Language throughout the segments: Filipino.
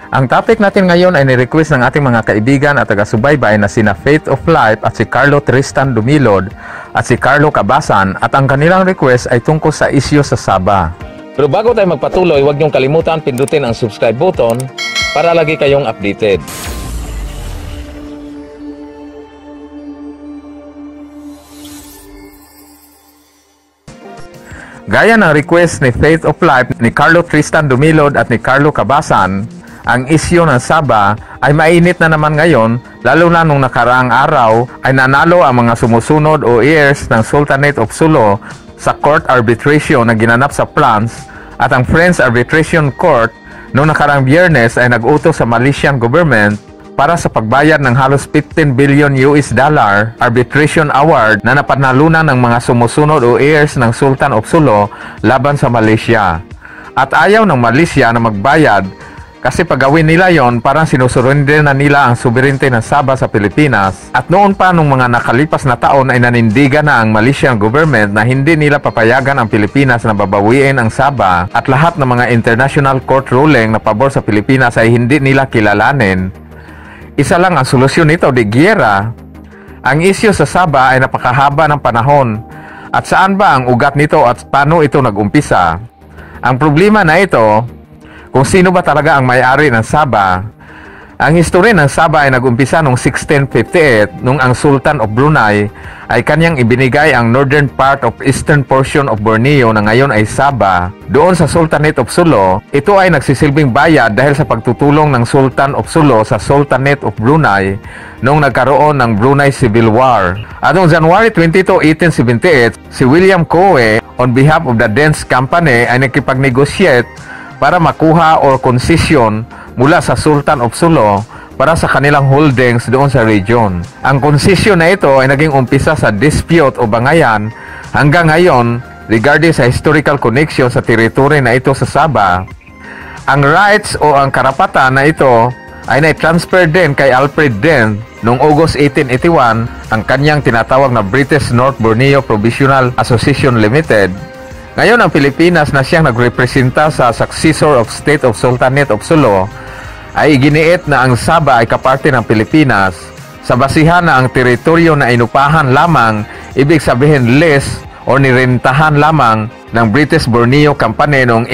Ang topic natin ngayon ay ni-request ng ating mga kaibigan at taga-subaybay na sina Faith of Life at si Carlo Tristan Dumilod at si Carlo Cabasan, at ang kanilang request ay tungkol sa isyu sa Sabah. Pero bago tayo magpatuloy, huwag niyong kalimutan pindutin ang subscribe button para lagi kayong updated. Gaya ng request ni Faith of Life, ni Carlo Tristan Dumilod at ni Carlo Cabasan, ang isyu ng Sabah ay mainit na naman ngayon, lalo na nung nakaraang araw ay nanalo ang mga sumusunod o heirs ng Sultanate of Sulu sa court arbitration na ginanap sa France, at ang French Arbitration Court noong nakaraang Biyernes ay nag-utos sa Malaysian government para sa pagbayad ng halos 15 billion US dollar arbitration award na napanalunan ng mga sumusunod o heirs ng Sultan of Sulu laban sa Malaysia. At ayaw ng Malaysia na magbayad kasi pagawin nila yon, parang sinusurrender na nila ang sovereignty ng Sabah sa Pilipinas. At noon pa nung mga nakalipas na taon ay nanindigan na ang Malaysian government na hindi nila papayagan ang Pilipinas na babawiin ang Sabah, at lahat ng mga international court ruling na pabor sa Pilipinas ay hindi nila kilalanin. Isa lang ang solusyon nito, di giyera. Ang isyu sa Sabah ay napakahaba ng panahon. At saan ba ang ugat nito at paano ito nag-umpisa? Ang problema na ito, kung sino ba talaga ang may-ari ng Sabah. Ang history ng Sabah ay nag-umpisa noong 1658 nung ang Sultan of Brunei ay kanyang ibinigay ang northern part of eastern portion of Borneo na ngayon ay Sabah doon sa Sultanate of Sulu. Ito ay nagsisilbing bayad dahil sa pagtutulong ng Sultan of Sulu sa Sultanate of Brunei noong nagkaroon ng Brunei Civil War. At noong January 22, 1878, si William Coe on behalf of the Dance Company ay nakipag-negotiate para makuha or concession mula sa Sultan of Sulu para sa kanilang holdings doon sa region. Ang concession na ito ay naging umpisa sa dispute o bangayan hanggang ngayon regarding sa historical connection sa teritoryo na ito sa Sabah. Ang rights o ang karapatan na ito ay na-transfer din kay Alfred Dent noong August 1881, ang kanyang tinatawag na British North Borneo Provisional Association Limited. Ngayon ang Pilipinas na siyang nagrepresenta sa successor of state of Sultanate of Sulu ay iginiit na ang Sabah ay kaparte ng Pilipinas sa basihan na ang teritoryo na inupahan lamang, ibig sabihin lease o nirentahan lamang ng British Borneo Company noong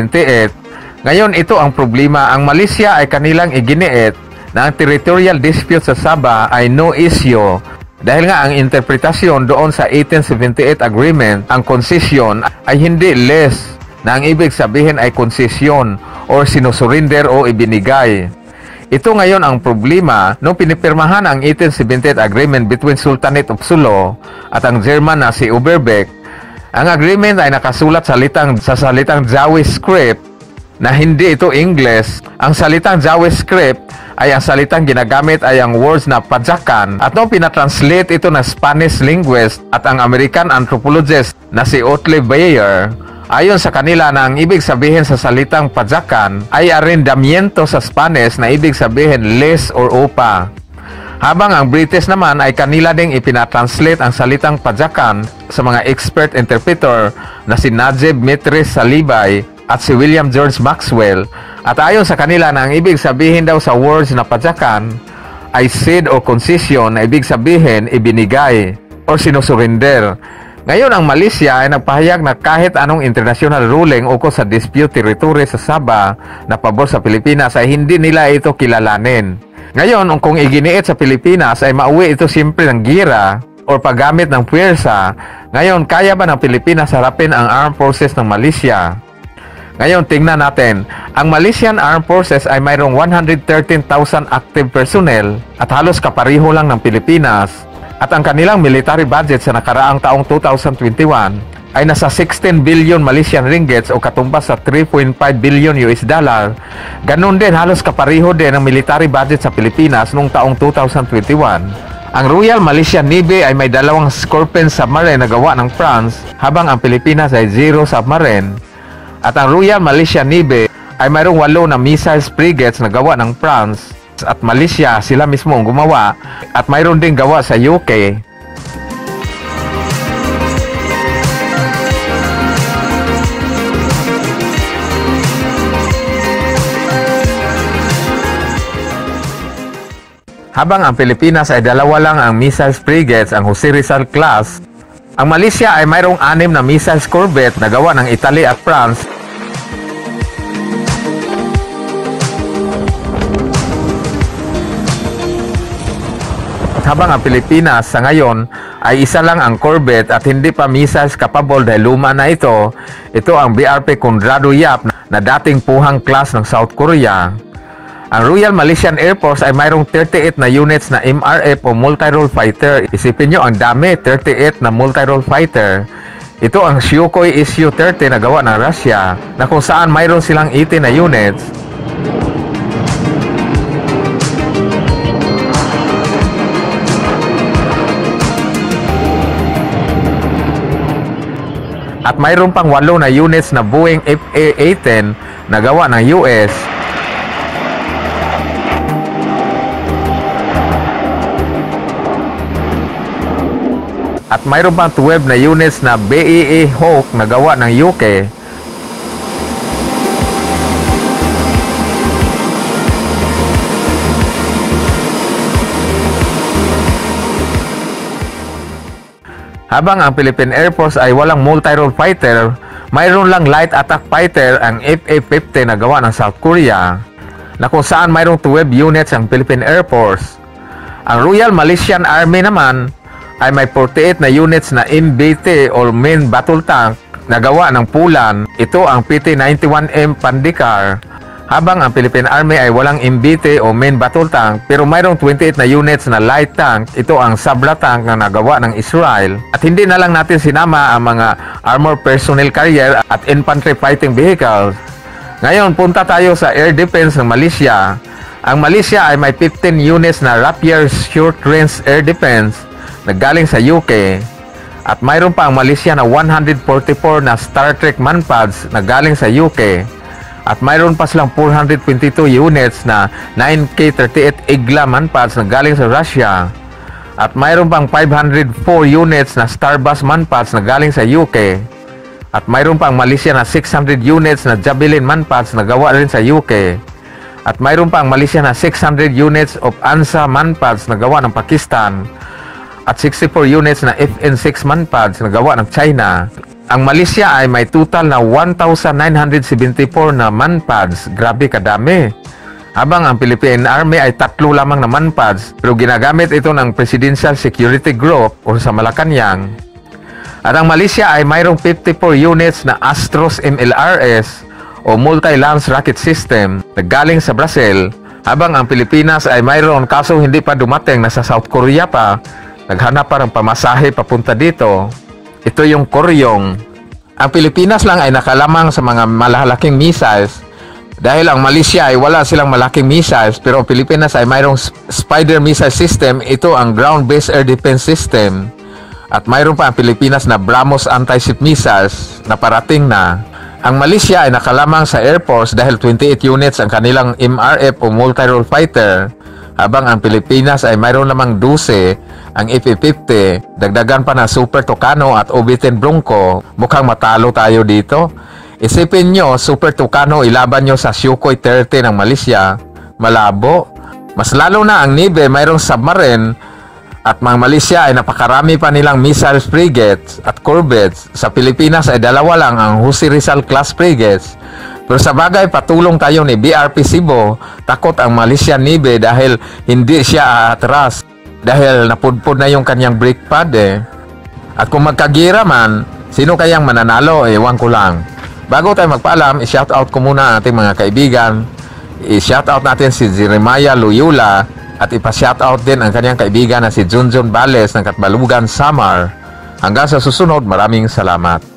1878. Ngayon ito ang problema, ang Malaysia ay kanilang iginiit na ang territorial dispute sa Sabah ay no issue. Dahil nga ang interpretasyon doon sa 1878 agreement, ang concession ay hindi less, na ang ibig sabihin ay concession or sinusurinder o ibinigay. Ito ngayon ang problema nung pinipirmahan ang 1878 agreement between Sultanate of Sulu at ang German na si Overbeck. Ang agreement ay nakasulat sa salitang Jawi script na hindi ito English. Ang salitang Jawi script ay ang salitang ginagamit ay ang words na padyakan, at nung pinatranslate ito na Spanish linguist at ang American anthropologist na si Otley Beyer, ayon sa kanila na ang ibig sabihin sa salitang padyakan ay arrendamiento sa Spanish na ibig sabihin lease or upa. Habang ang British naman ay kanila ding ipinatranslate ang salitang padyakan sa mga expert interpreter na si Najib Mitris Salibay at si William George Maxwell, at ayon sa kanila na ang ibig sabihin daw sa words na padyakan ay cede o concession na ibig sabihin ibinigay o sinusurinder. Ngayon ang Malaysia ay nagpahayag na kahit anong international ruling ukol sa dispute territory sa Sabah na pabor sa Pilipinas ay hindi nila ito kilalanin. Ngayon kung iginiit sa Pilipinas ay mauwi ito siyempre ng gira o paggamit ng puwersa. Ngayon kaya ba ng Pilipinas harapin ang armed forces ng Malaysia? Ngayon, tingnan natin. Ang Malaysian Armed Forces ay mayroong 113,000 active personnel at halos kapariho lang ng Pilipinas. At ang kanilang military budget sa nakaraang taong 2021 ay nasa 16 billion Malaysian ringgits o katumbas sa 3.5 billion US dollar. Ganon din, halos kapariho din ang military budget sa Pilipinas noong taong 2021. Ang Royal Malaysian Navy ay may 2 Scorpion submarine na gawa ng France, habang ang Pilipinas ay 0 submarine. At ang Royal Malaysian Navy ay mayroong 8 na missiles frigates na gawa ng France at Malaysia, sila mismo ang gumawa, at mayroon ding gawa sa UK. Habang ang Pilipinas ay 2 lang ang missiles frigates, ang Jose Rizal class, ang Malaysia ay mayroong 6 na missiles corvette na gawa ng Italy at France. Habang ang Pilipinas sa ngayon ay 1 lang ang corvette at hindi pa missiles capable dahil luma na ito ang BRP Conrado Yap na dating puhang class ng South Korea. Ang Royal Malaysian Air Force ay mayroong 38 na units na MRF o multi-role fighter. Isipin nyo, ang dami, 38 na multi-role fighter. Ito ang Sukhoi Su-30 na gawa ng Russia, na kung saan mayroon silang 80 na units. At mayroon pang 8 na units na Boeing FA-18 na gawa ng US. At mayroon pang 12 na units na BAE Hawk na gawa ng UK. Habang ang Philippine Air Force ay walang multi-role fighter, mayroon lang light attack fighter ang FA-50 na gawa ng South Korea, na kung saan mayroong 12 units ang Philippine Air Force. Ang Royal Malaysian Army naman ay may 48 na units na MBT o Main Battle Tank na gawa ng Pulan. Ito ang PT-91M Pandikar. Habang ang Philippine Army ay walang MBT o Main Battle Tank pero mayroong 28 na units na light tank. Ito ang Sabra tank na nagawa ng Israel. At hindi na lang natin sinama ang mga armor personnel carrier at infantry fighting vehicles. Ngayon, punta tayo sa air defense ng Malaysia. Ang Malaysia ay may 15 units na Rapier Short Range Air Defense na galing sa UK. At mayroon pa ang Malaysia na 144 na Star Trek manpads na galing sa UK. At mayroon pa silang 422 units na 9K38 Igla manpads na galing sa Russia. At mayroon pang 504 units na Starbus manpads na galing sa UK. At mayroon pa ang Malaysia na 600 units na Javelin manpads na gawa rin sa UK. At mayroon pa ang Malaysia na 600 units of ANSA manpads na gawa ng Pakistan. At 64 units na FN6 manpads na gawa ng China. Ang Malaysia ay may total na 1,974 na manpads. Grabe kadami. Habang ang Philippine Army ay 3 lamang na manpads pero ginagamit ito ng Presidential Security Group o sa Malacanang. At ang Malaysia ay mayroong 54 units na Astros MLRS o Multi-Launch Rocket System na galing sa Brazil. Habang ang Pilipinas ay mayroon kaso hindi pa dumating, nasa South Korea pa. Naghanap pa ng pamasahe papunta dito. Ito yung Koryong. Ang Pilipinas lang ay nakalamang sa mga malalaking missiles dahil ang Malaysia ay wala silang malaking missiles pero ang Pilipinas ay mayroong Spider missile system. Ito ang ground-based air defense system. At mayroon pa ang Pilipinas na BrahMos anti-ship missiles na parating na. Ang Malaysia ay nakalamang sa Air Force dahil 28 units ang kanilang MRF o multi-role fighter. Habang ang Pilipinas ay mayroon lamang 12 ang FA-50, dagdagan pa na Super Tucano at OB-10 Bronco. Mukhang matalo tayo dito. Isipin nyo, Super Tucano ilaban nyo sa Sukhoi 30 ng Malaysia. Malabo. Mas lalo na ang Navy mayroong submarine at mga Malaysia ay napakarami pa nilang missile frigates at corvettes. Sa Pilipinas ay 2 lang ang Jose Rizal class frigates. Pero sa bagay, patulong tayo ni BRP Cebu. Takot ang Malaysian Navy dahil hindi siya aatras. Dahil napudpud na yung kanyang brake pad eh. At kung magkagira man, sino kayang mananalo? Ewan ko lang. Bago tayo magpaalam, i-shoutout ko muna ang ating mga kaibigan. I-shoutout natin si Jeremiah Loyola at ipa-shoutout din ang kanyang kaibigan na si Junjun Bales ng Katbalugan, Samar. Hanggang sa susunod, maraming salamat.